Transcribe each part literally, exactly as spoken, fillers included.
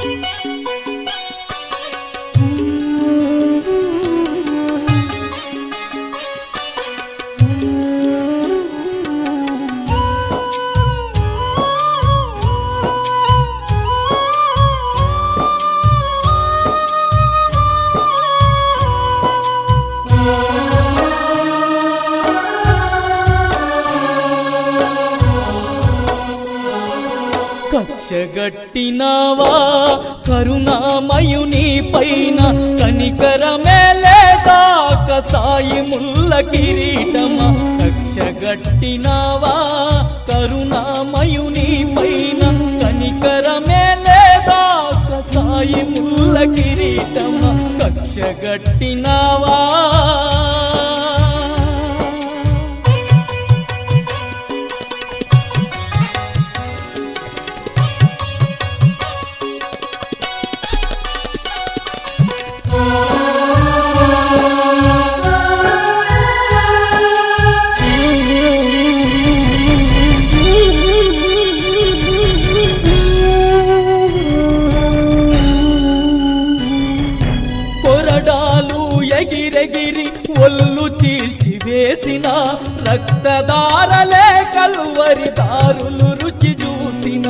కక్షగట్టినావా కరుణామయుని పైన కనికరమే లేదా కసాయి ముల్ల కిరీటమా కక్షగట్టినావా కరుణామయుని పైన కనికరమే లేదా కసాయి ముల్ల కిరీటమా కక్షగట్టినావా ఎగిరెగిరి ఒళ్ళు చీల్చి వేసిన రక్తదారలే కలువరి దారులు రుచి చూసిన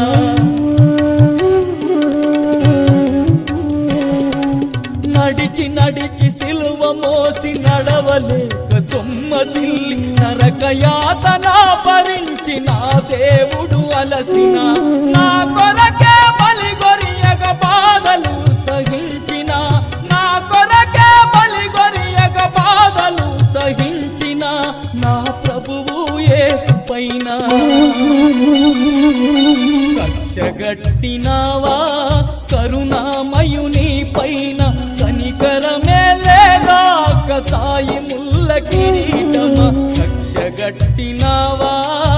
నడిచి నడిచి సిలువ మోసి నడవలేక సొమ్మసిల్లి నరకయాతన భరించి నా దేవుడు అలసిన నా కొరకే బలి గొరియగ బాధలు సహించిన నా కొరకే బలి గొరియగ బాధలు సహించిన నా ప్రభువు యేసు పైన కక్షగట్టినావా కరుణామయుని పైన కనికరమే లేదా కసాయి ముల్ల కిరీటమా కక్షగట్టినావా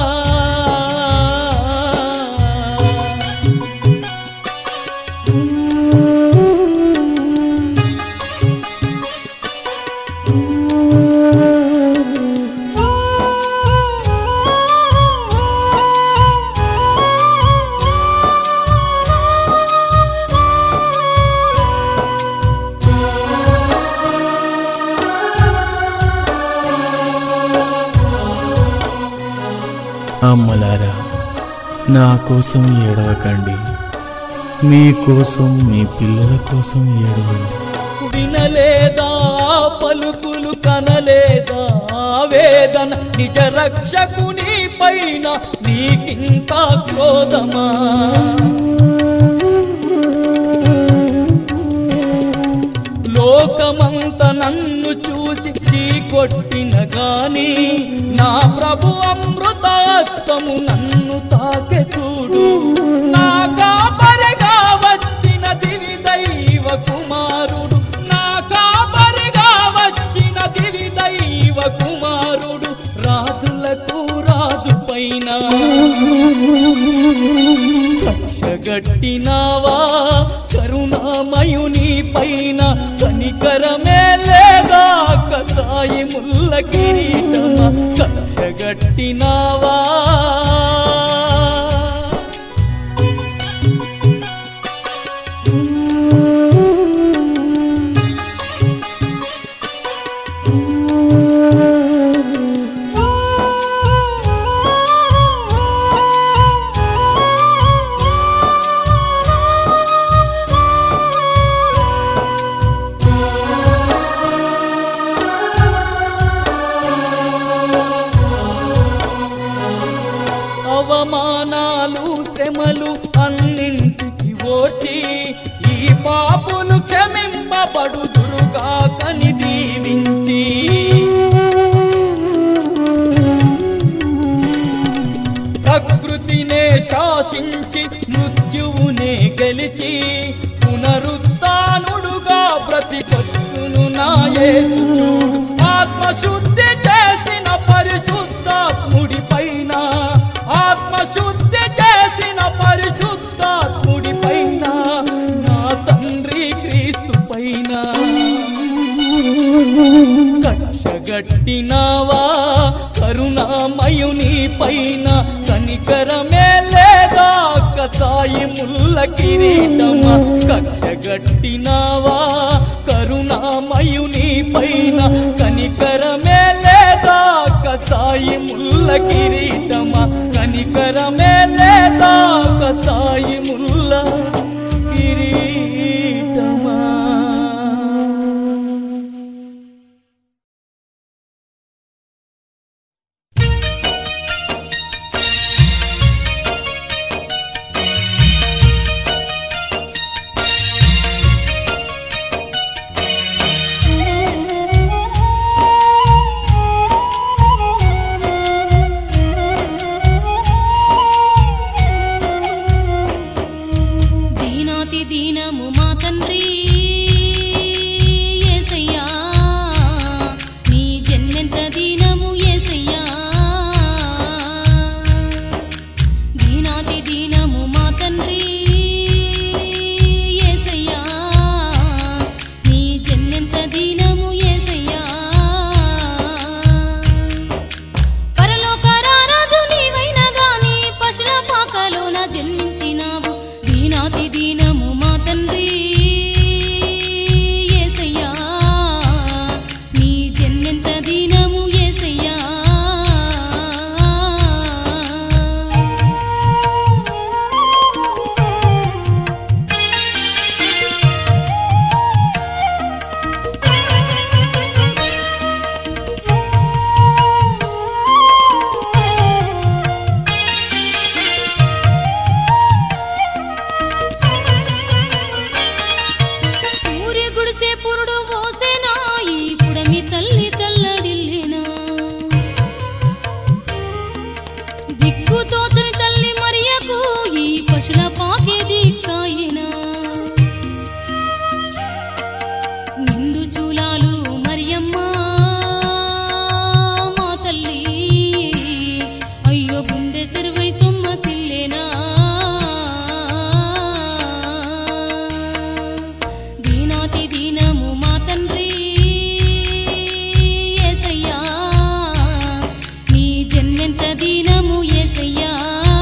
అమ్మలారా, నా కోసం ఏడవకండి, మీకోసం మీ పిల్లల కోసం ఏడవండి. వినలేదా పలుకులు, కనలేదా వేదన, నిజ రక్షకుని పైన నీకింత క్రోధమా? లోకమంత నన్ను చూసి చీకొట్టిన గాని నా ప్రభు అమృతాస్తము నన్ను తాకె చూడు. నా కాపరిగా వచ్చిన దివి దైవ కుమారుడు, నా కాపరిగా వచ్చిన దివి దైవ కుమారుడు, రాజులకు రాజు పైన కక్షగట్టినావా కరుణామయుని పైన కనికరమే లేదా కసాయి ముల్ల కిరీటమా కక్షగట్టినావా? అవమానాలు శ్రమలు అన్నింటికి ఓర్చి ఈ పాపులు క్షమింపబడుదురుగా కని దీవించి, ప్రకృతినే శాసించి మృత్యువునే గెలిచి పునరుత్థానుడుగా బ్రతికొచ్చును నా యేసు చూడు. ఆత్మశుద్ధి చేసిన పరిశుద్ధాత్ముడి పైన, ఆత్మశుద్ధి చేసిన పరిశుద్ధాత్ముడి పైన, నా తండ్రి క్రీస్తు పైన కక్షగట్టినావా కరుణామయుని పైన కనికరమే లేదా కసాయి ముల్ల కిరీటమా కక్షగట్టినావా కరుణామయుని పైన కనికరమే లేదా కసాయి ముల్ల కిరీటమా కనికరమే లేదా కసాయి ముల్ల కిరీటమా. దీనము మా తండ్రి యేసయ్యా నీ జన్మెంత దీనము యేసయ్యా దీనాతి దీనము మా తండ్రి యేసయ్యా నీ జన్మెంత దీనము యేసయ్యా పరలోక రారాజు నీవైనా గాని పశుల పాకలోన జన్మించినావు దీనాతి దీనము మా తండ్రి యేసయ్యా నీ జన్మెంత దీనము యేసయ్యా ఊరి గుడిసే పురుడు పోసేనా ఈ పుడమి తల్లి తల్లడిల్లేనా దిక్కు తోచని తల్లి మరియకు ఈ పశుల పాకే దిక్కాయేనా నిండు చూలాలు మరియమ్మ మా తల్లి అయ్యో గుండె చెరువై సొమ్మసిల్లేనా దీనాతి దీనము మా తండ్రి యేసయ్యా నీ జన్మెంత దీనము యేసయ్యా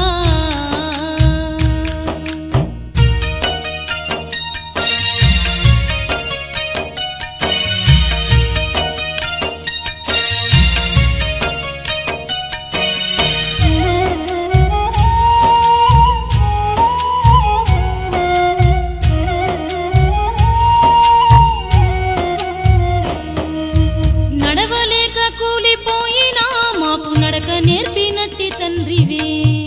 నడవలేక కూలిపోయినా మాకు నడక నేర్పినట్టి తండ్రివే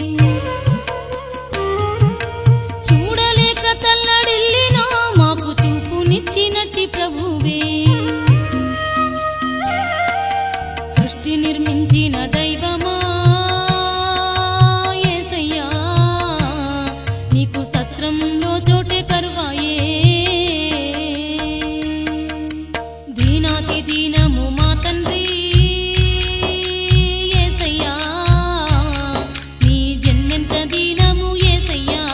చూడలేక తల్లడిల్లినా మాకు చూపునిచ్చినట్టి ప్రభువే సృష్టి నిర్మించిన దైవమా యేసయ్యా నీకు సత్రంలో చోటే కరువాయే దీనాతి దీనము మా తండ్రి యేసయ్యా నీ జన్మెంత దీనము యేసయ్యా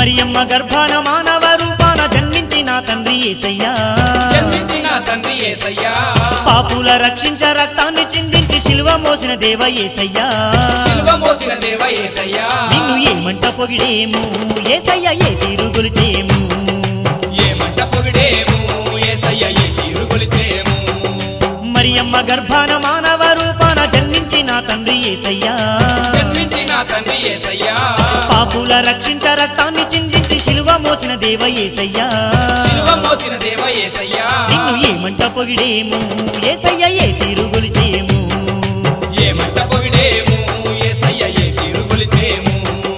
మరియమ్మ గర్భాన మానవ రూపాన జన్మించిన తండ్రి యేసయ్యా జన్మించిన తండ్రి యేసయ్యా పాపుల రక్షించ రక్తాన్ని చిందించి శిలువ మోసిన దేవ యేసయ్యా శిలువ మోసిన దేవ యేసయ్యా నిన్ను ఏమంట పొగిడేము యేసయ్య ఏ తీరు గొలిచేము ఏమంట పొగిడేము యేసయ్య ఏ తీరు కొలిచేము మరియమ్మ గర్భాన మానవ రూపాన జన్మించిన తండ్రి యేసయ్యా జన్మించిన తండ్రి యేసయ్యా పాపుల రక్షించ రక్తాన్ని చిందించి శిలువ మోసిన దేవ యేసయ్యా శిలువ మోసిన దేవ యేసయ్యా నిన్ను ఏమంట పొగిడేము యేసయ్య ఏ తీరు గొలిచేము ఏమంట పొగిడేము యేసయ్య ఏ తీరు కొలిచేము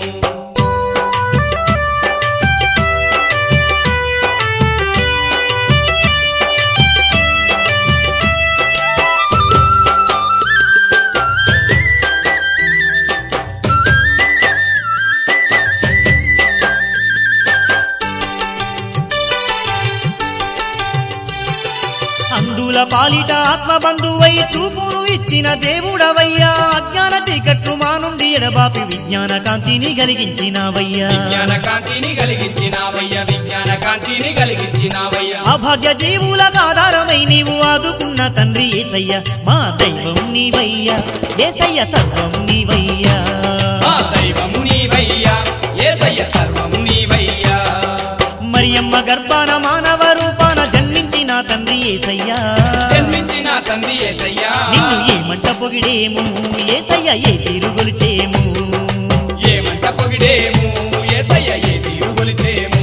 అందుల పాలిట ఆత్మబంధువై చూపును ఇచ్చిన దేవుడవయ్యా అజ్ఞాన చీకట్లు మా నుండి ఎడబాపి విజ్ఞాన కాంతిని కలిగించినవయ్యా విజ్ఞాన కాంతిని కలిగించినావయ్య విజ్ఞాన కాంతిని కలిగించినావయ్య అభాగ్య జీవులకు ఆధారమై నీవు ఆదుకున్న తండ్రి యేసయ్య మా దైవం నీవయ్యా యేసయ్య సర్వం నీవయ్యా మా దైవము నీవయ్యా యేసయ్య సర్వము నీవయ్యా మరియమ్మ గర్భాన మానవ రూపాన జన్మించిన తండ్రి యేసయ్యా జన్మించిన తండ్రి యేసయ్యా నిన్ను ఏమంట పొగిడేము యేసయ్య ఏ తీరు గొలిచేము ఏమంట పొగిడేము యేసయ్య ఏ తీరు కొలిచేము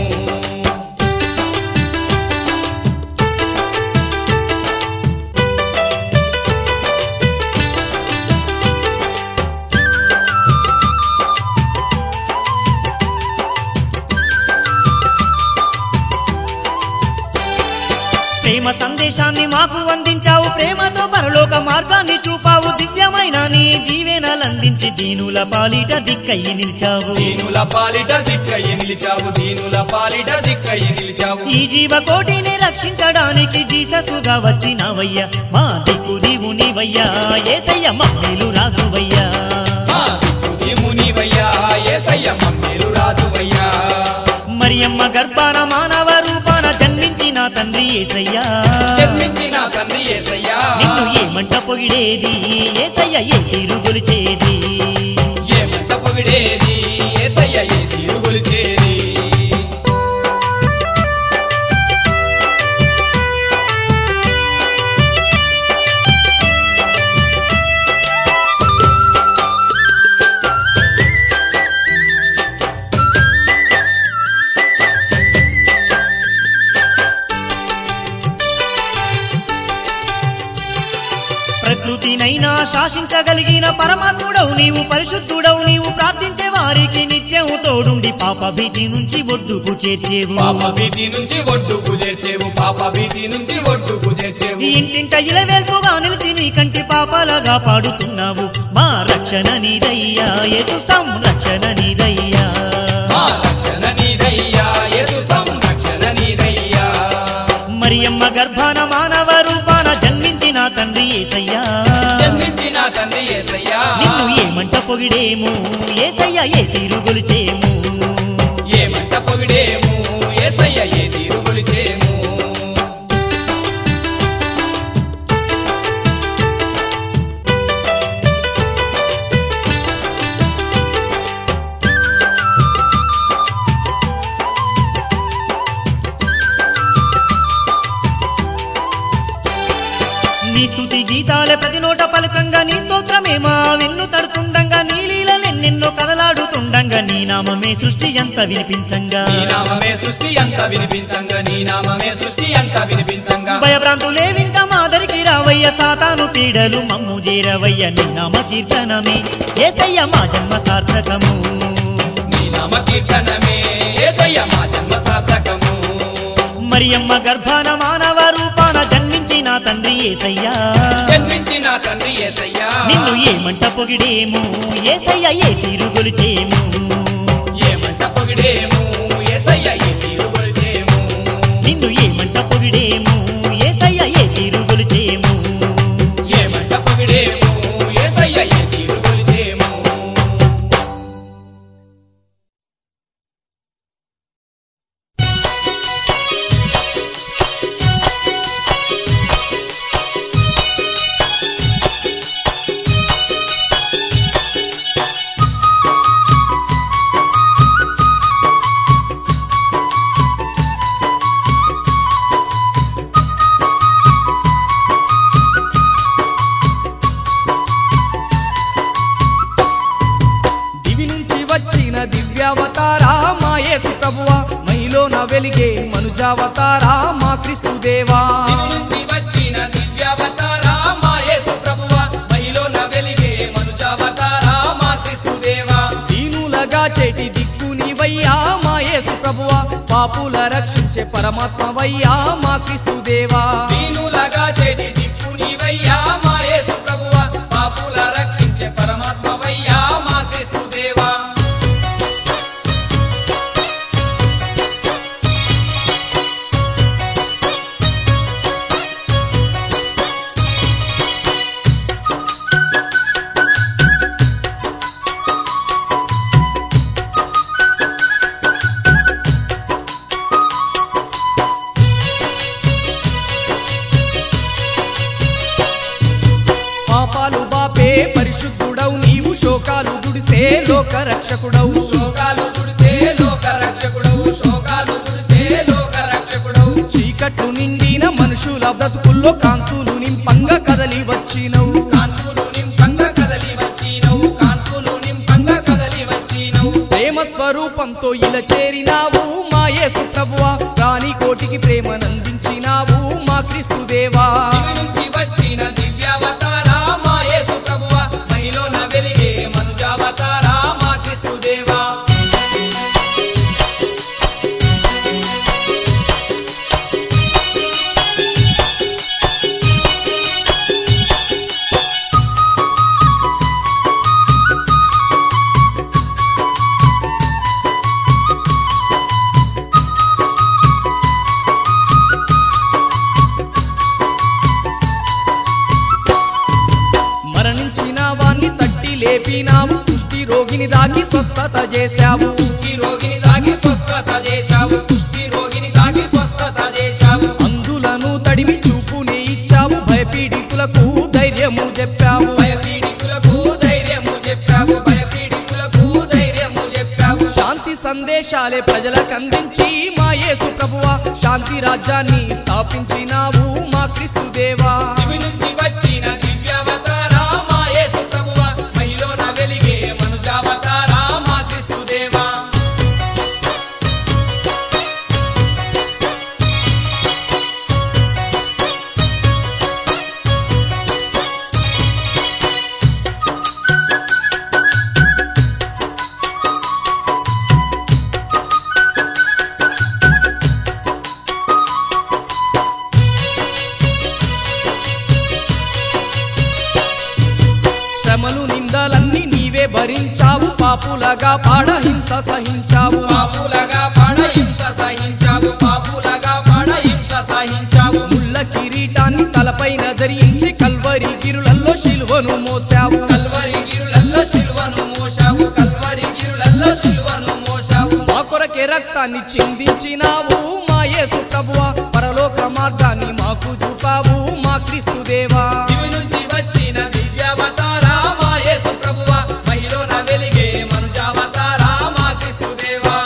ప్రేమ సందేశాన్ని మాకు అందించావు ప్రేమతో పరలోక మార్గాన్ని చూపావు దివ్యమైన నీ దీవెనలందించి దీనుల పాలిట దిక్కయ్యి నిలిచావు దీనుల పాలిట దిక్కయ్యి నిలిచావు దీనుల పాలిట దిక్కయ్యి నిలిచావు ఈ జీవకోటిని రక్షించడానికి జీససుగా వచ్చినవయ్యా మా దిక్కు నీవు నీవయ్యా యేసయ్య మమ్మీలు రాజువయ్యా మా దిక్కు నీవు నీవయ్యా యేసయ్య మమ్మేలు రాజువయ్యా మరియమ్మ గర్భాన మానవ రూపాన జన్మించిన తండ్రి యేసయ్యా జన్మించిన తండ్రి యేసయ్యా నిన్ను ఏమంట పొగిడేది యేసయ్య ఏ తీరు గొలిచేది ఏమంట పొగిడేది యేసయ్య ఏ తీరు కొలిచేది ప్రకృతినైనా శాసించగలిగిన పరమాత్ముడవు నీవు పరిశుద్ధుడవు నీవు ప్రార్థించే వారికి నిత్యం తోడుండి పాప భీతి నుంచి ఒడ్డుకు చేర్చేవు పాప భీతి నుంచి ఒడ్డుకు చేర్చేవు పాప భీతి నుంచి ఒడ్డుకు చేర్చేవు ఈ ఇంటింట ఇలవేల్పుగా నిలిచి నీ కంటి పాపాలగా పాడుతున్నావు మా రక్షణ నీదయ్యా యేసు సంరక్షణ నీదయ్యా మా రక్షణ నీదయ్యా యేసు సంరక్షణ నీదయ్యా మరియమ్మ గర్భాన మానవ రూపాన జన్మించిన తండ్రి యేసయ్యా జన్మించిన తండ్రి యేసయ్యా నిన్ను ఏమంట పొగిడేము యేసయ్య ఏ తీరు గొలిచేము ఏమంట పొగిడేము యేసయ్య ఏ తీరు కొలిచేము నీ స్తుతి గీతాలే ప్రతి నోట పలకంగా నీ స్తోత్రమే మా వెన్ను తడుతుండంగా నీ లీలలెన్నెన్నో కదలాడుతుండంగా నీ నామమే సృష్టి ఎంత వినిపించంగా నీ నామమే సృష్టి అంత వినిపించంగా నీ నామమే సృష్టి అంత వినిపించంగా భయభ్రాంతులే వింట మాదరికి రావయ్య సాతాను పీడలు మమ్ము చేరవయ్య నీ నామ కీర్తనమే యేసయ్య మా జన్మ సార్థకము నీ నామ కీర్తనమే యేసయ్య మా జన్మ సార్థకము మరియమ్మ గర్భాన మానవ రూపాన జన్మించిన తండ్రి యేసయ్యా జన్మించిన తండ్రి యేసయ్యా నిన్ను ఏమంట పొగిడేము యేసయ్య ఏ తీరు గొలిచేము ఏమంట పొగిడేము యేసయ్య ఏ తీరు కొలిచేము నిన్ను ఏమంట పొగిడేము వచ్చిన దివ్యావతారా మా యేసు ప్రభువా మహిలోన వెలిగే మనుజావతారా మా క్రీస్తు దేవా దివి నుంచి వచ్చిన దివ్యావతారా మా యేసు ప్రభువా మహిలోన వెలిగే మనుజావతారా మా క్రీస్తు దేవా దీనులగా చేటి దిక్కు నీవయ్యా మా యేసు ప్రభువా పాపుల రక్షించే పరమాత్మవయ్యా మా క్రీస్తు దేవా దీనులగా చేటి దిక్కు నీవయ్యా మా యేసు ప్రభువా పాపుల రక్షించే పరమాత్మవయ్యా మా క్రీస్తు దేవా పాపాలు బాపే పరిశుద్ధుడవు నీవు శోకాలు గుడిసే లోక రక్షకుడవు శోకాలు తుడిసే లోక రక్షకుడవు శోకాలు తుడిసే లోక రక్షకుడవు చీకట్లు నిండిన మనుషుల బ్రతుకుల్లో కాంతులు నింపంగా కదలి వచ్చినవు కాంతులు నింపంగా కదలి వచ్చినవు కాంతులు నింపంగా కదలి వచ్చినవు ప్రేమ స్వరూపంతో ఇలా చేరినావు మా యేసు ప్రభువా రాణి కోటికి ప్రేమనందించినావు మా క్రీస్తు దేవా దివి నుంచి వచ్చిన దివ్యావతారా మా యేసు ప్రభువా మహిలోన వెలిగే మనుజావతారా మా క్రీస్తు దేవా మరణించిన వాణ్ణి తట్టి లేపినావు కుష్టి రోగిని దాకి స్వస్థత చేశావు కుష్టి రోగిని దాగి స్వస్థత చేశావు కుష్టి రోగిని దాగి స్వస్థత చేశావు అందులను తడిమి చూపుని ఇచ్చావు భయపీడితులకు ధైర్యము చెప్పావు భయపీడితులకు ధైర్యము చెప్పావు భయపీడితులకు ధైర్యము చెప్పావు శాంతి సందేశాలే ప్రజలకు అందించి మా యేసు ప్రభువా శాంతి రాజ్యాన్ని స్థాపించినావు మా క్రీస్తు దేవా దివి నుంచి వచ్చిన దివ్యావతారా మా యేసు ప్రభువా మహిలోన వెలిగే మనుజావతారా మా క్రీస్తు దేవా శ్రమలు నిందలన్నీ నీవే భరించావు పాపులగా పాడ హింస సహించావు పాపులగా పడ హింస సహించావు పాపులగా పడ హింస సహించావు ముళ్ళ కిరీటాన్ని తలపైన ధరించి కల్వరి గిరులల్లో శిలువను మోసావు కల్వరి గిరులల్లో శిలువను మోశావు కల్వరి గిరులల్లో శిలువను మోశావు మా కొరకే రక్తాన్ని చిందించినావు మా యేసు ప్రభువా పరలోక మార్గాన్ని మాకు చూపావు మా క్రీస్తు దేవా దివి నుంచి వచ్చిన దివ్యావతారా మా యేసు ప్రభువా మహిలోన వెలిగే మనుజావతారా మా క్రీస్తు దేవా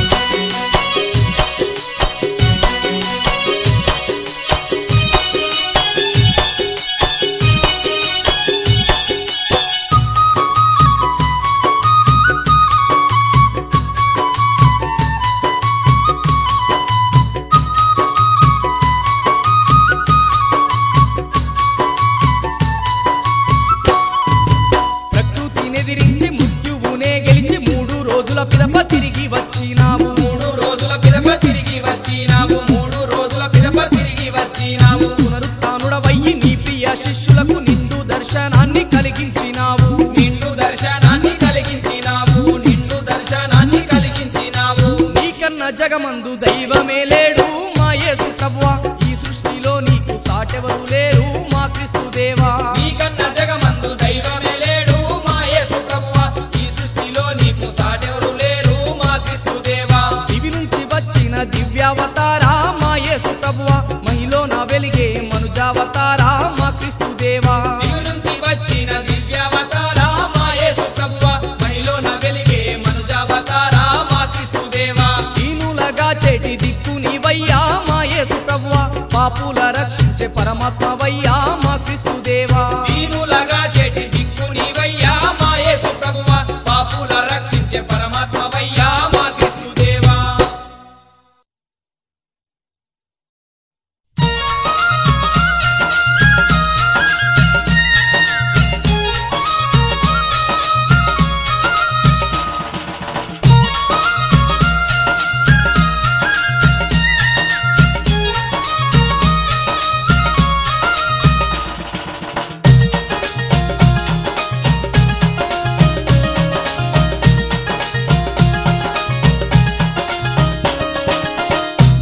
ప్రకృతినెదిరించి మృత్యువునే గెలిచి మూడు రోజుల పిదప తిరిగి వచ్చినావు మూడు రోజుల పిదప తిరిగి వచ్చినావు మూడు రోజుల పిదప తిరిగి వచ్చినావు పునరుత్నుడవయ్యి నీ ప్రియ శిష్యులకు నిండు దర్శనాన్ని కలిగించినావు నిండు దర్శనాన్ని కలిగించినావు నిండు దర్శనాన్ని కలిగించినావు నీకన్న జగమందు దైవమే లేడు మా యేసు ప్రభువా ఈ సృష్టిలో నీకు సాటెవరు లేరు మా క్రీస్తు దేవా నీకన్న జగమందు దైవమే లేడు మా యేసు ప్రభువా ఈ సృష్టిలో నీకు సాటెవరు లేరు మా క్రీస్తు దేవా దివి నుంచి వచ్చిన దివ్యావతారా మా యేసు ప్రభువా మహిలోన వెలిగే మనుజావతారా మా క్రీస్తు దేవా దివి నుంచి వచ్చిన దివ్యావతారా మా యేసు ప్రభువా మహిలోన వెలిగే మనుజావతారా మా క్రీస్తు దేవా దీనులగా చేటి దిక్కు నీవయ్యా మా యేసు ప్రభువా పాపుల రక్షించే పరమాత్మవయ్యా మా క్రీస్తు దేవా దీనులగా చేటి దిక్కు నీవయ్యా మా యేసు ప్రభువా పాపుల రక్షించే పరమాత్మ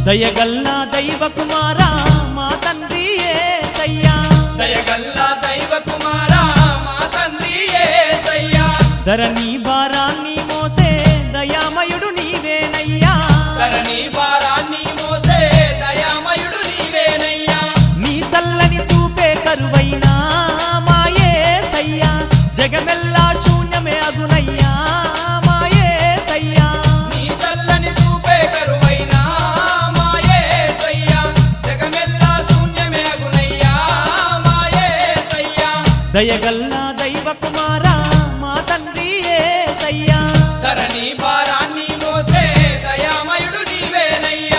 దయగల్లా దైవ కుమారా మా తండ్రి యేసయ్యా దయగల్లా దైవ కుమారా మా తండ్రి యేసయ్యా ధరణి భారాన్ని మోసే దయామయుడు నీవేనయ్యా ధరణి భారాన్ని మోసే దయామయుడు నీవేనయ్యా నీ చల్లని చూపే కరువైనా మా యేసయ్యా జగమెల్లా శూన్యమే అగునయ్యా మా యేసయ్యా నీ చల్లని చూపే కరువైనా మా యేసయ్యా జగమెల్లా శూన్యమే అగునయ్యా మా యేసయ్యా దయగల్లా దైవ కుమారా మా తండ్రి యేసయ్యా ధరణి భారాన్ని మోసే దయామయుడు నీవేనయ్యా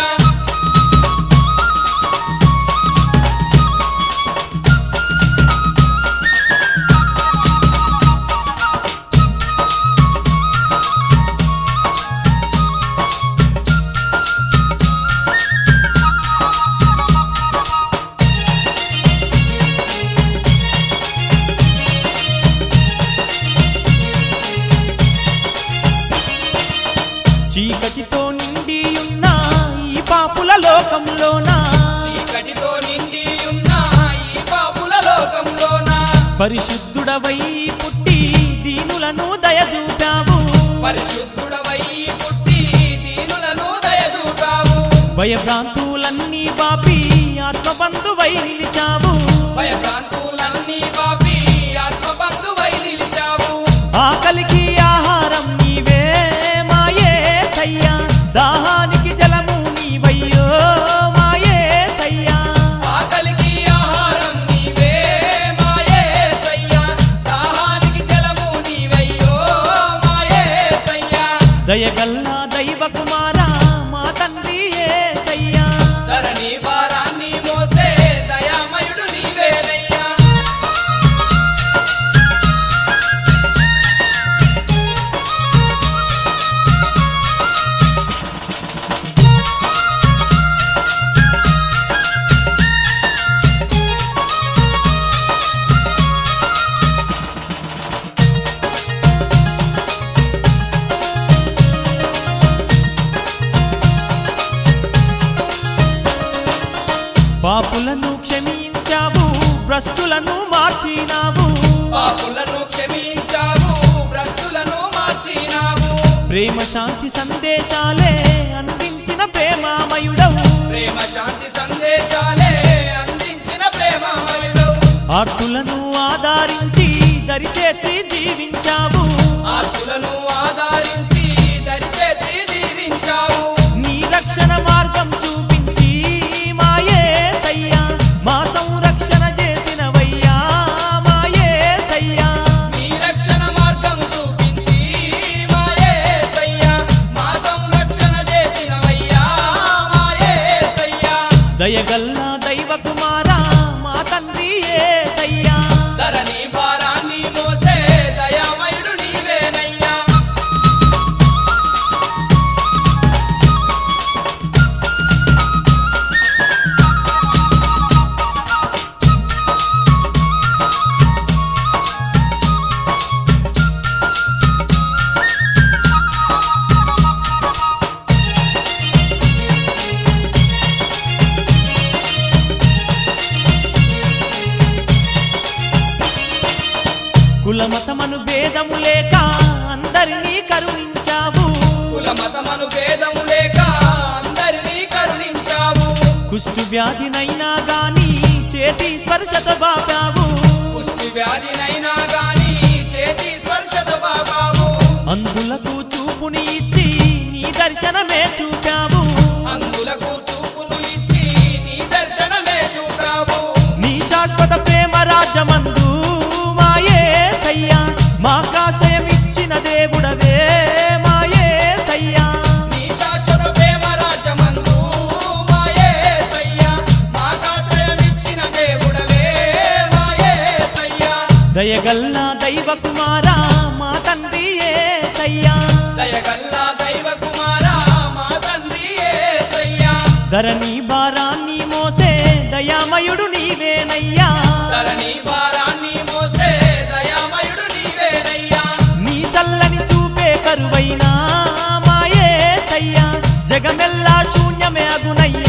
చీకటితో నిండి ఉన్న ఈ పాపుల లోకంలోన చీకటితో నిండి ఉన్న ఈ పాపుల లోకంలోన పరిశుద్ధుడవై పుట్టి దీనులను దయచూపావు పరిశుద్ధుడవై పుట్టి దీనులను దయచూపావు భయభ్రాంతులన్నీ బాపి ఆత్మబంధువై నిలిచావు భయభ్రాంతులన్నీ పాపి ఆత్మబంధువై నిలిచావు ఆకలికి ఆహారం నీవే మా యేసయ్యా దాహానికి జలము నీవయ్యో మా యేసయ్యా ఆకలికి ఆహారం నీవే మా యేసయ్యా దాహానికి జలము నీవయ్యో మా యేసయ్యా దయగల్లా దైవ కుమారా మా తండ్రి యేసయ్యా ధరణి భారాన్ని మోసే దయామయుడు నీవేనయ్యా పాపులను క్షమించావు భ్రష్టులను మార్చినావు పాపులను క్షమించావు భ్రష్టులను మార్చినావు ప్రేమ శాంతి సందేశాలే అందించిన ప్రేమామయుడవు ప్రేమ శాంతి సందేశాలే అందించిన ప్రేమమయుడు ఆర్తులను ఆదరించి దరిచేర్చి జీవించావు ఆతులను ఆదరించి దరిచేసి జీవించావు నీ రక్షణ మార్గం చూపించి మా యేసయ్యా మా సంరక్షణ చేసినవయ్యా మా యేసయ్యా నీ రక్షణ మార్గం చూపించి మా యేసయ్యా మా సంరక్షణ చేసినవయ్యా మా యేసయ్యా దయగల్లా దైవ కుమారా మా తండ్రి యేసయ్యా ధరణి భారాన్ని మోసే దయామయుడు నీవేనయ్యా కులమతమను భేదము లేక అందరినీ కరుణించావు కుల మతమను భేదము లేక అందరినీ కరుణించావు కుష్టు వ్యాధినైనా గాని చేతి స్పర్శత బాపావు కుష్టి వ్యాధినైనా గాని చేతి స్పర్శత బాబావు అందులకు చూపుని ఇచ్చి నీ దర్శనమే చూపావు అందులకు చూపును ఇచ్చి నీ దర్శనమే చూపావు నీ శాశ్వత ప్రేమ రాజ్యమందు మా యేసయ్యా మాకాశయం ఇచ్చిన దేవుడవే మా యేసయ్యా నీ శాశ్వత ప్రేమ రాజ్యమందు మా యేసయ్యా మాకాశ్రయమిచ్చిన దేవుడవే మా యేసయ్యా దయగల్లా దైవ కుమారా మా తండ్రి యేసయ్యా దయగల్లా దైవ కుమారా మా తండ్రి యేసయ్యా ధరణి భారాన్ని మోసే దయామయుడు నీవేనయ్యా ధరణి భారాన్ని మోసే దయామయుడు నీవేనయ్యా నీ చల్లని చూపే కరువైనా మా యేసయ్యా జగమెల్లా శూన్యమే అగునయ్యా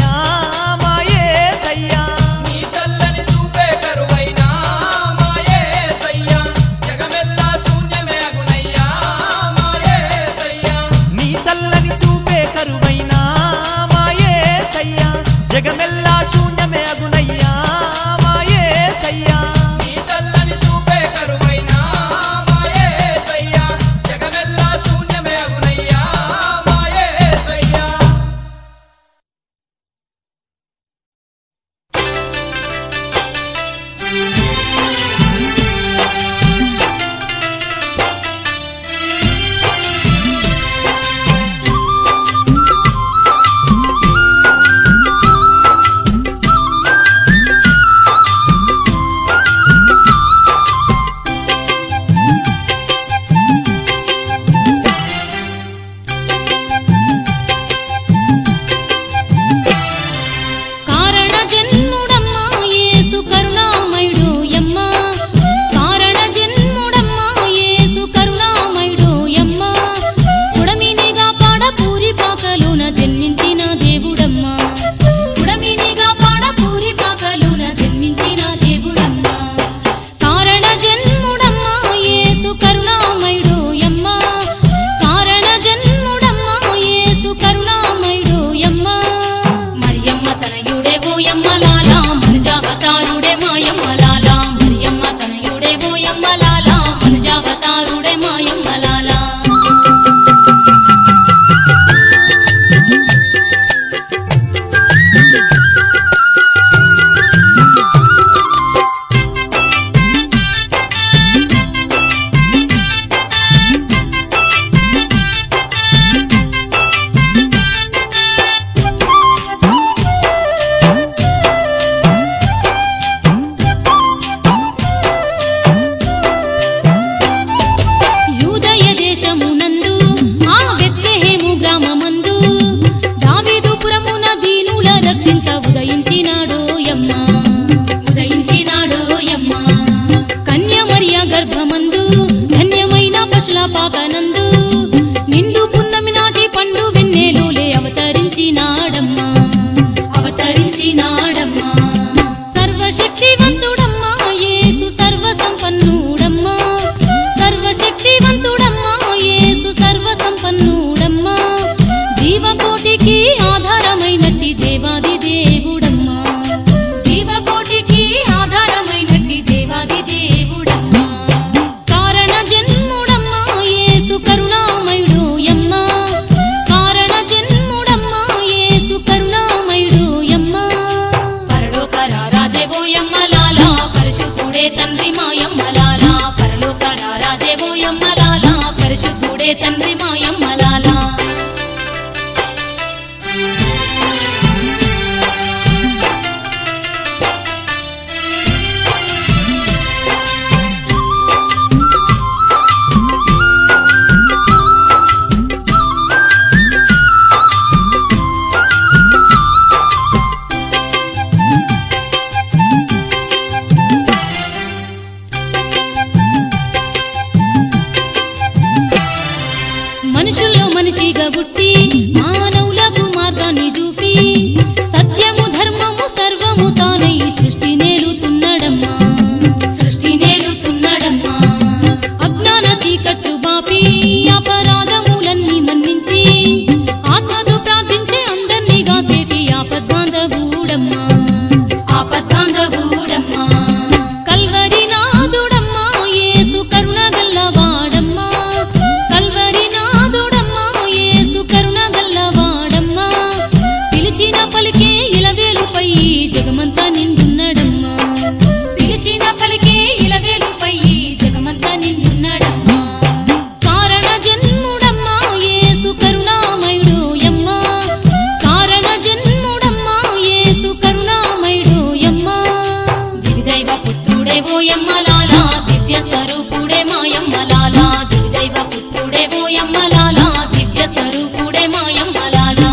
మనుషుల్లో మనిషిగా పుట్టి మానవులకు మార్గాన్ని చూపి సత్యము ధర్మము సర్వము తానై సృష్టి నేలుతున్నాడమ్మా సృష్టి నేలుతున్నాడమ్మా అజ్ఞాన చీకట్లు బాపి అపరాధములన్నీ మన్నించి ఆత్మతో ప్రార్థించే అందర్నీ గాసేటి ఆపద్బాంధవుడమ్మా ఆపద్బాంధవుడమ్మా కల్వరి నాదుడమ్మా యేసు కరుణ గల్లవాడమ్మా కల్వరి నాదుడమ్మా యేసు కరుణ గల్లవాడమ్మా పిలిచిన పలికే ఇలవేలుపై జగమంతా నిండున్నాడమ్మా పిలిచిన పలికే ఇలవేలుపై జగమంతా నిండున్నాడమ్మా కారణ జన్ముడమ్మా యేసు కరుణామయుడు యమ్మా కారణ జన్ముడమ్మా యేసు కరుణామయుడు యమ్మా దివిదైవ పుత్రుడే ఓయమ్మ లాలా దివ్య స్వరూపుడే మాయమ్మ లాలా దివిదైవ పుత్రుడే ఓయమ్మ లాలా దివ్య స్వరూపుడే మాయమ్మ లాలా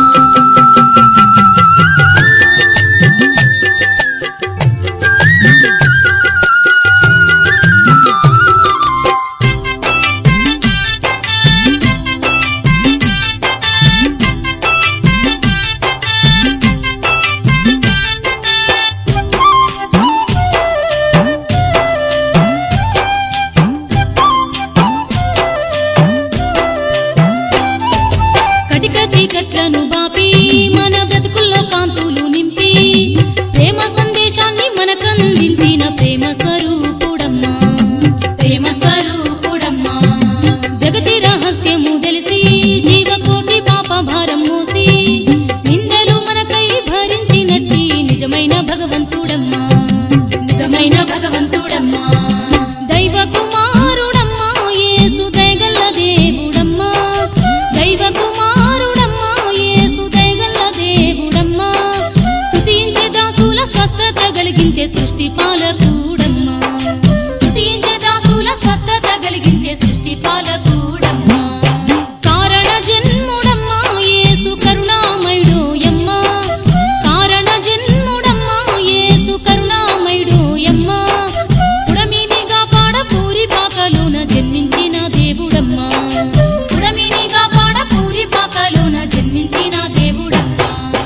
కటిక చీకట్లను బాపి మన బ్రతుకుల్లో కాంతులు నింపి ప్రేమ సందేశాన్ని మనకందించిన ప్రేమ స్వరూపుడమ్మా ప్రేమ స్వరూపుడమ్మా జగతి రహస్యము తెలిసి జీవకోటి పాప భారం మోసి నిందలు మనకై భరించినట్టి నిజమైన భగవంతుడమ్మా నిజమైన భగవంతుడమ్మా దైవ కుమారుడమ్మా యేసు దయగల్ల దేవుడమ్మా దైవ కుమారుడమ్మా యేసు దయగల్ల దేవుడమ్మా స్తుతించే దాసుల స్వస్థత కలిగించే సృష్టి పాలకుడమ్మా స్తుతించే దాసుల స్వస్థత కలిగించే సృష్టి పాలకుడమ్మా కారణ జన్ముడమ్మా యేసు కరుణామయుడు యమ్మా కారణ జన్ముడమ్మా యేసు కరుణామయుడు యమ్మా పుడమినిగా పాడ పూరి పాకలోన జన్మించిన దేవుడమ్మా పుడమినిగా పాడ పూరి పాకలోన జన్మించిన దేవుడమ్మా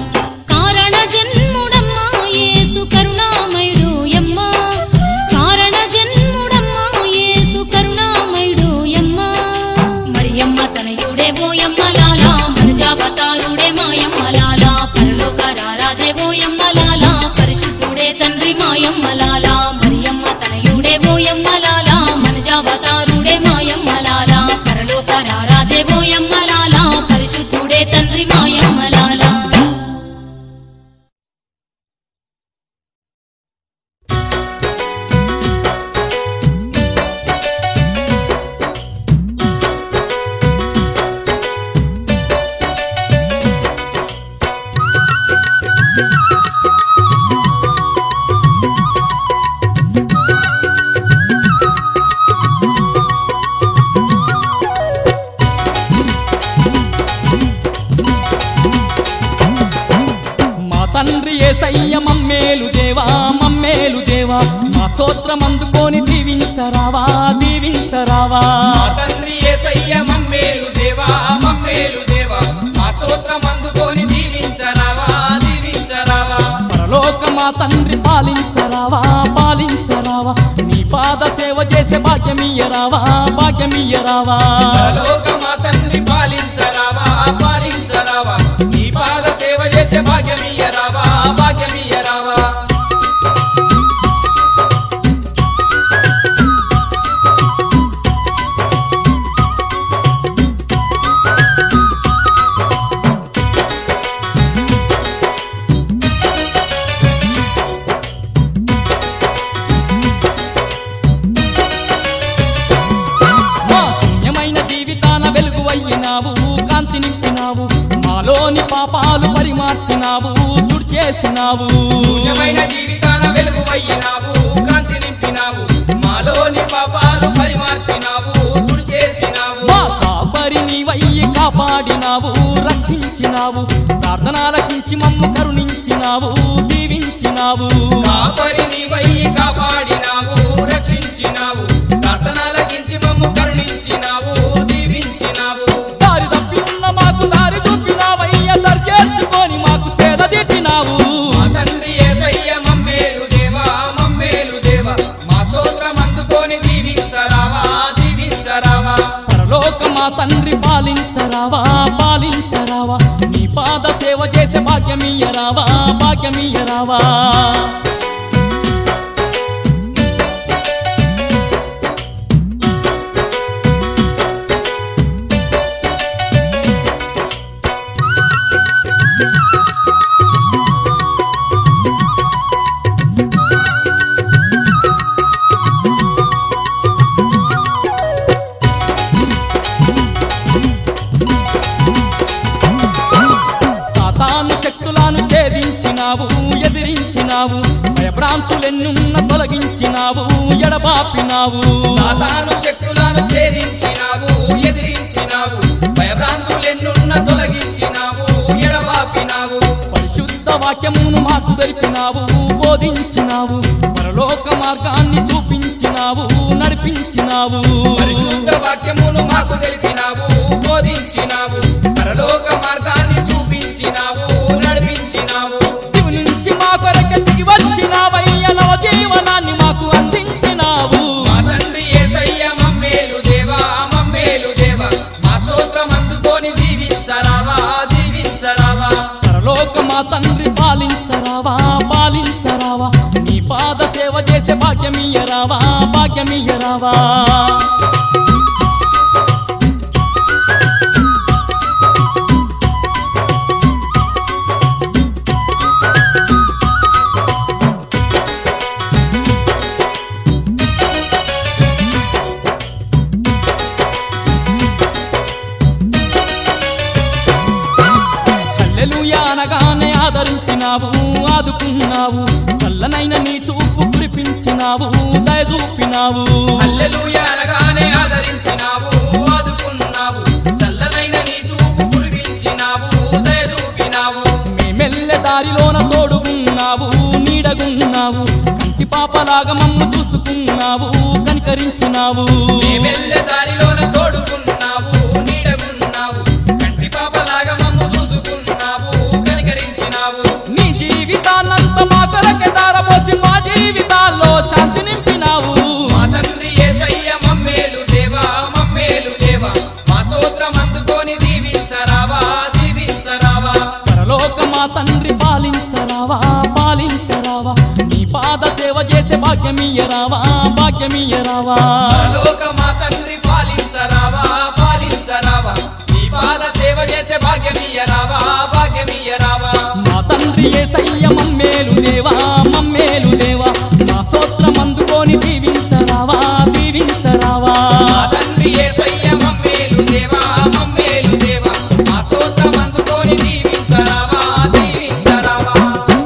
కారణ జన్ముడమ్మా యేసు కరుణామయుడు యమ్మా కారణ జన్ముడమ్మా యేసు కరుణామయుడు యమ్మా మరియమ్మ తనయుడే ఓయమ్మ లాలా మనజావతారుడే మాయమ్మ లాలా పరలోక రారాజే ఓయమ్మ లాలా పరిశుద్ధుడే తండ్రి మాయమ్మ లాలా మరియమ్మ తనయుడే ఓయమ్మ లాలా మనజావతారుడే మాయమ్మ లాలా పరలోక రారాజే ఓయమ్మ లాలా పరిశుద్ధుడే తండ్రి మాయమ్మ లాలా మా తండ్రి యేసయ్య మమ్మేలు దేవా మమ్మేలు దేవా మా స్తోత్రం అందుకొని దీవించరావా దీవించరావా మా తండ్రి యేసయ్య మమ్మేలు దేవా మమ్మేలు దేవా మా స్తోత్రం అందుకొని దీవించరావా దీవించరావా పరలోక మా తండ్రి పాలించరావా పాలించరావా నీ పాద సేవ చేసే భాగ్యమియ్యరావా భాగ్యమియ్యరావా పరలోక మా తండ్రి పాలించరావా పాలించరావా నీ పాద సేవ చేసే భాగ్యమియ్యరావా భాగ్యమియ్యరావా మా శూన్యమైన జీవితాన వెలుగు అయ్యినావు కాంతి నింపినావు మాలోని పాపాలు పరిమార్చినావు తుడిచేసినావు శూన్యమైన జీవితాన వెలుగు అయ్యినావు కాంతి నింపినావు మాలోని పాపాలు పరిమార్చినావు తుడిచేసినావు మా కాపరి నీవయ్యి కాపాడినావు రక్షించినావు ప్రార్థనలకించి మమ్ము కరుణించినావు దీవించినావు కాపరి నీవయ్యి కాపాడినావు రక్షించినావు ప్రార్థనలకించి మమ్ము కరుణించినావు దీవించినావు పాలించరావా పాలించరావా నీ పాద సేవ చేసే భాగ్యమియ్యరావా భాగ్యమియ్యరావా ఎదిరించినావు భయభ్రాంతులెన్నున్న తొలగించినావు ఎడబాపినావు సాతాను శక్తులను ఛేదించినావు ఎదిరించినావు భయభ్రాంతులెన్నున్న తొలగించినావు ఎడబాపినావు పరిశుద్ధ వాక్యమును మాకు తెలిపినావు బోధించినావు పరలోక మార్గాన్ని చూపించినావు నడిపించినావు పరిశుద్ధ వాక్యమును మాకు తెలిపినావు బోధించినావు పరలోక మార్గాన్ని చూపించినావు నడిపించినావు మా కొరకు దిగి వచ్చినావయ్య నవ జీవనాన్ని మాకు అందించినావు మా తండ్రి యేసయ్య మమ్మేలు దేవా మమ్మేలు దేవా మా స్తోత్రం అందుకొని దీవించరావా దీవించరావా పరలోక మా తండ్రి పాలించరావా పాలించరావా నీ పాద సేవ చేసే భాగ్యమియ్యరావా భాగ్యమియ్యరావా అనగానే ఆదరించినావు ఆదుకున్నావు చల్లనైన నీ చూపు కురిపించినావు దయ చూపినావు హల్లెలూయా అనగానే ఆదరించినావు ఆదుకున్నావు చల్లనైన నీ చూపు కురిపించినావు దయ చూపినావు మేమెల్లె దారిలోన తోడుగున్నావు నీడగున్నావు కంటి పాపలాగా మమ్ము చూసుకున్నావు కనికరించినావు మేమెల్లె దారిలోన తోడుగున్నావు నీడగున్నావు కంటి పాపలాగా మమ్ము చూసుకున్నావు కనికరించినావు నీ జీవితాన్నంత మా కొరకే దారపోసి మా జీవితాల్లో శాంతి నింపినావు మా తండ్రి యేసయ్య మమ్మేలు దేవా మమ్మేలు దేవా మా స్తోత్రం అందుకొని దీవించరావా దీవించరావా పరలోక మా తండ్రి పాలించరావా పాలించరావా నీ పాద సేవ చేసే భాగ్యమియ్యరావా భాగ్యమియ్యరావా పరలోక మా తండ్రి పాలించరావా పాలించరావా నీ పాద సేవ చేసే భాగ్యమియ్యరావా భాగ్యమియ్యరావా మా తండ్రి యేసయ్య మమ్మేలు దేవా మమ్మేలు దేవా మా స్తోత్రం అందుకొని దీవించరావా దీవించరావా మా తండ్రి యేసయ్య మమ్మేలు దేవా మమ్మేలు దేవా మా స్తోత్రం అందుకొని దీవించరావా దీవించరావా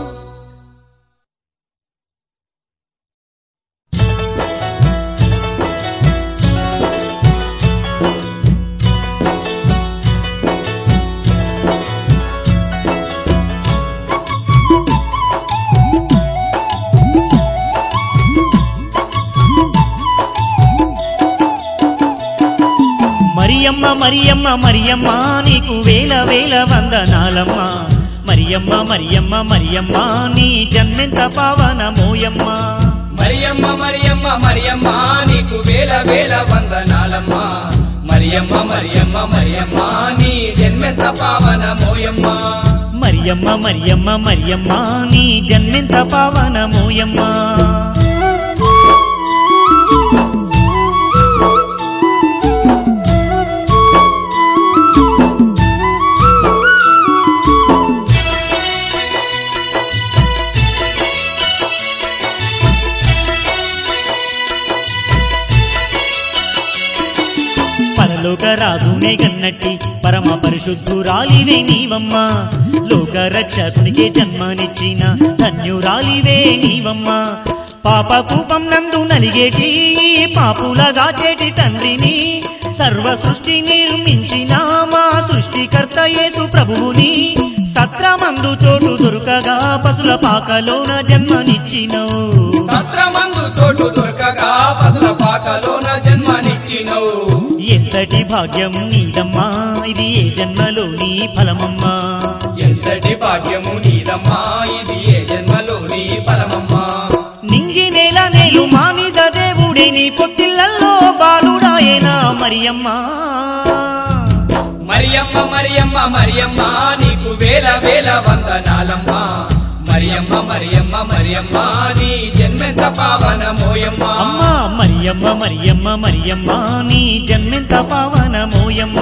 మరియమ్మ మరియమ్మ మరియమ్మ నీకు వేల వేల వందనాలమ్మ మరియమ్మ మరియమ్మ మరియమ్మ నీ జన్మెంత పావనమోయమ్మ మరియమ్మ మరియమ్మ మరియమ్మ నీకు వేల వేల వందనాలమ్మ మరియమ్మ మరియమ్మ మరియమ్మ నీ జన్మెంత పావనమోయమ్మ మరియమ్మ మరియమ్మ మరియమ్మ నీ జన్మెంత పావనమోయమ్మ లోకరాజునే గన్నట్టి పరమ పరిశుద్ధురాలివే నీవమ్మ లోక రక్షకునికే జన్మనిచ్చిన ధన్యురాలివే నీవమ్మ పాప కూపం నందు నలిగేటి పాపులగా చేటి తండ్రిని సర్వ సృష్టి నిర్మించిన మా సృష్టికర్త యేసు ప్రభువుని సత్రమందు చోటు దొరకగా పసుల పాకలోన జన్మనిచ్చినవు సత్రమందు చోటు దొరకగా పసుల పాకలోన జన్మనిచ్చినవు ఎంతటి భాగ్యం నీదమ్మా ఇది ఏ జన్మలోని ఫలమమ్మా ఎంతటి భాగ్యము నీదమ్మా ఇది ఏ జన్మలోని ఫలమమ్మా నింగి నేల నేలు మానిద దేవుడే నీ పొత్తిళ్ళల్లో బాలుడాయేనా మరియమ్మా మరియమ్మ మరియమ్మ మరియమ్మ నీకు వేల వేల వందనాలమ్మ మరియమ్మ మరియమ్మ మరియమ్మ నీ జన్మెంత పావనమోయమ్మ అమ్మా మరియమ్మ మరియమ్మ మరియమ్మ నీ జన్మెంత పావనమోయమ్మ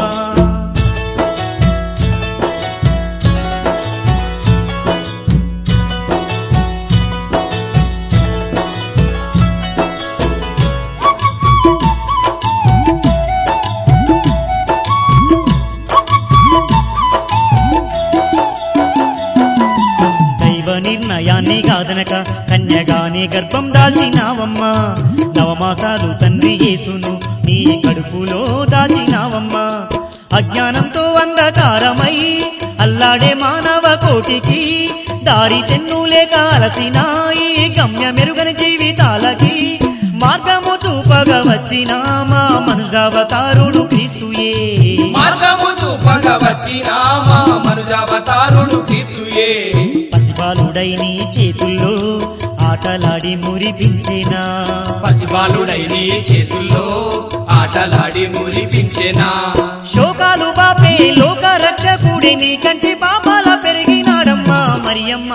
నిర్ణయాన్ని గాదనక కన్యగానే గర్భం దాల్చినావమ్మా నవమాసాలు తండ్రి యేసును నీ కడుపులో దాచినావమ్మా అజ్ఞానంతో అంధకారమై అల్లాడే మానవ కోటికి దారి తెన్నులేక అలసిన ఈ గమ్య మెరుగని జీవితాలకి మార్గము చూపగా వచ్చిన మా మనుజావతారుడు క్రీస్తుయే మార్గము చూపగా వచ్చిన మా మనుజావతారుడు క్రీస్తుయే పసిబాలుడై నీ చేతుల్లో ఆటలాడి మురిపించేనా పసిబాలుడై నీ చేతుల్లో ఆటలాడి మురిపించేనా శోకాలు బాపే లోక రక్షకుడి నీ కంటి పాపాల పెరిగినాడమ్మా మరియమ్మ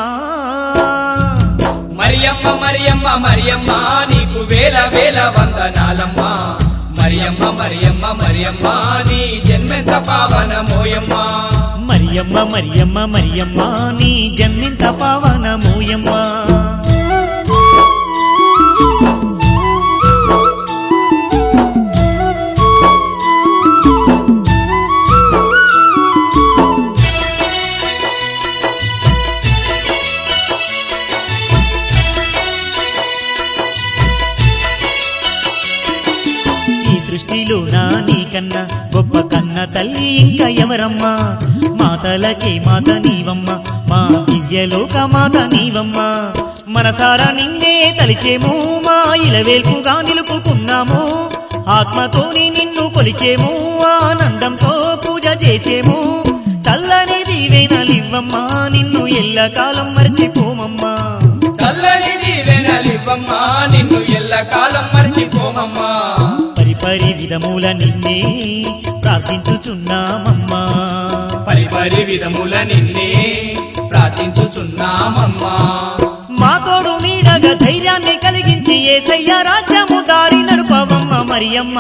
మరియమ్మ మరియమ్మ మరియమ్మ నీకు వేల వేల వందనాలమ్మ మరియమ్మ మరియమ్మ మరియమ్మ నీ జన్మెంత పావనమోయమ్మ మరియమ్మ మరియమ్మ మరియమ్మ నీ జన్మింత పావనమోయమ్మ సృష్టిలో నా నీకన్నా గొప్ప కన్న తల్లి ఇంకా ఎవరమ్మా మాతలకే మాత నీవమ్మ మా దివ్యలోక మాత నీవమ్మ మనసారా నిన్నే తలిచేమో మా ఇలవేల్పుగా నిలుపుకున్నాము ఆత్మతోని నిన్ను కొలిచేమో ఆనందంతో పూజ చేసేము చల్లని దీవెనలివ్వమ్మా నిన్ను ఎల్లకాలం మర్చిపోమమ్మా చల్లని దీవెనలివ్వమ్మా నిన్ను ఎల్లకాలం మర్చిపోమమ్మా పరిపరి విధముల నిన్నే ప్రార్థించుచున్నామమ్మా పరిపరి విధముల నిన్నే ప్రార్థించుచున్నామమ్మా మా తోడు నీడగా ధైర్యాన్ని కలిగించి యేసయ్య రాజ్యము దారి నడుపవమ్మ మరియమ్మ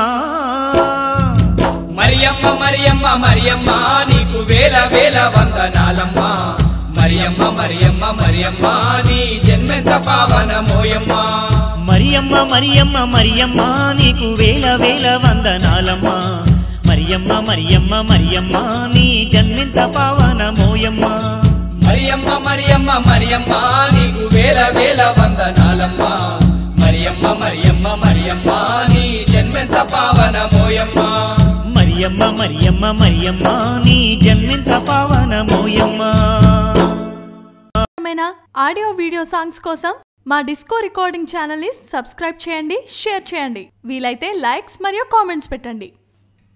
మరియమ్మ మరియమ్మ మరియమ్మ నీకు వేల వేల వందనాలమ్మ మరియమ్మ మరియమ్మ మరియమ్మ నీ జన్మెంత పావనమోయమ్మ మరియమ్మ మరియమ్మ మరియమ్మ నీకు వేల వేల వందనాలమ్మ మరియమ్మ మరియమ్మ మరియమ్మ నీ జన్మింత పావనమోయమ్మ మరియమ్మ మరియమ్మ మరియమ్మ నీకు వేల వేల వందనాలమ్మ మరియమ్మ మరియమ్మ మరియమ్మ నీ జన్మెంత పావనమోయమ్మ మరియమ్మ మరియమ్మ మరియమ్మ నీ జన్మింత పావనమోయమ్మ. ఆడియో వీడియో సాంగ్స్ కోసం మా డిస్కో రికార్డింగ్ ఛానల్ ని సబ్స్క్రైబ్ చేయండి, షేర్ చేయండి, వీలైతే లైక్స్ మరియు కామెంట్స్ పెట్టండి.